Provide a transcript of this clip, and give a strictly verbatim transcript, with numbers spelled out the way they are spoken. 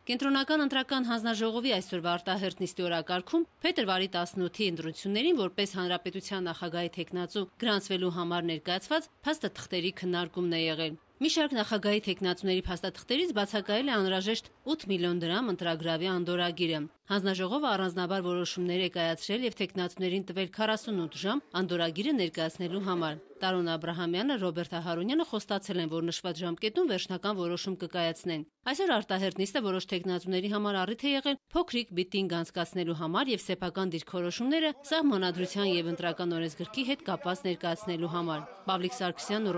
Կենտրոնական ընտրական հանձնաժողովի այսօրվա արտահերթ նիստի օրակարգում փետրվարի տասնութի ընտրություններին որպես հանրապետության նախագահի թեկնածու գրանցվելու համար ներկայացված փաստաթղթերի քննարկումն է եղել։ Մի շարք նախագահի թեկնածուների փաստաթղթերից բացակայել է անհրաժեշտ ութ միլիոն դրամ ընտրագրավի անդորրագիրը։ Հանձնաժողովը առանձնաբար որոշումներ է կայացրել եւ թեկնածուներին տվել քառասունութ ժամ անդորրագիրը ներկայացնելու համար։ Տարոն Աբրահամյանը, Ռոբերտ Հարունյանը խոստացել են, որ նշված ժամկետում վերջնական որոշում կկայացնեն։ Այսօր արտահերթ նիստը որոշ թեկնածուների համար առիթ է եղել փոքրիկ միտինգ անցկացնելու համար եւ սեփական դիրքորոշումները սահմանադրության եւ ընտրական օրենսգրքի հետ կապված ներկայացնելու համար։ Պավլիկ Սարգսյանն